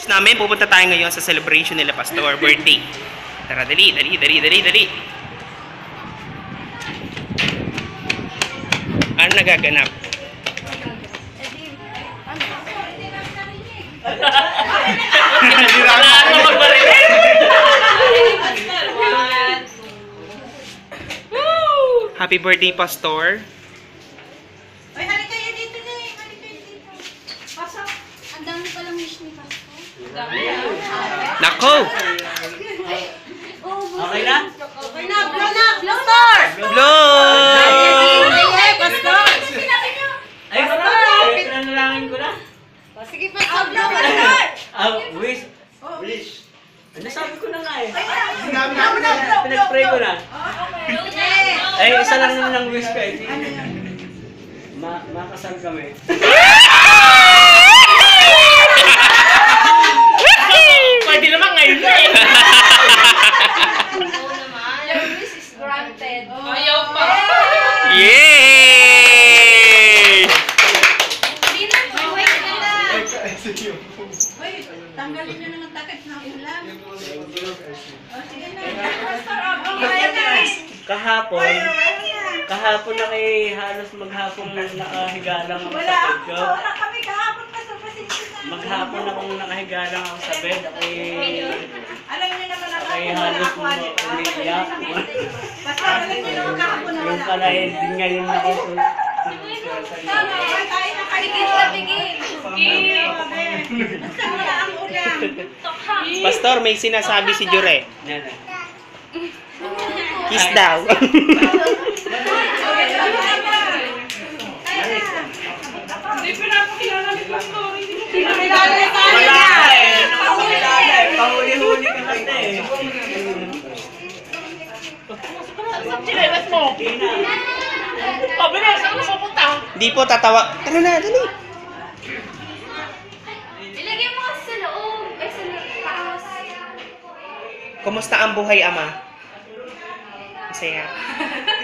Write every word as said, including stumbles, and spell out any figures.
namin, pupunta tayo ngayon sa celebration nila Pastor, birthday. Tara, dali, dali, dali, dali, dali. Ano nagaganap? Happy birthday, Pastor. Ay, halika kayo dito na eh. Halika kayo dito. Pasok. Ang dami palang wish ni Pastor. Nako! Okay na? Okay na, blow na, Pastor! Blow! Ay, Pastor! Ay, Pastor! Pinanalangin ko na. Sige pa, ah, blow, Pastor! Ah, wish. Wish. Ano sabi ko na nga eh? Blow na, blow, Pinag-pray ko na. Okay. Ay, isa lang naman ang wish ko eh. Ma makasal kami. Pwede naman ngayon na eh. Your wish is granted. Ayaw pa. Yay! Hindi na, wait na lang. Uy, tanggalin nyo na ng takip na ulam. O, sige na. Pastor, okay na. Kahapon, kahapon na kay halos maghapon na nakahiga lang ako Wala sa ako, bed ko. wala kami kahapon, Pastor, pasensya na. Maghapon akong nakahiga lang ako sa bed. Ay, Alam niyo naman ako, ay wala halos ako, mo di ba? umiiyak. Pastor, alam niyo naman kahapon na Yung wala. pala eh, di ngayon ako. Tama, tayo na kayo. Pigil na pigil. Basta wala ang ulam. Pastor, may sinasabi si Jure. Yan eh. Kiss daw. Hindi pinapakilala ni Pastor. Hindi mo Pinakilala na tayo Wala na. eh. Pakilala eh. Pahuli-huli ka kasi eh. Sa chinelas mo. Pabilis, saan ka pupunta? Di po tatawa. Tara na, dali. Ilagay mo kasi sa loob. Ay, sa taas. Kumusta ang buhay, Ama? Masaya.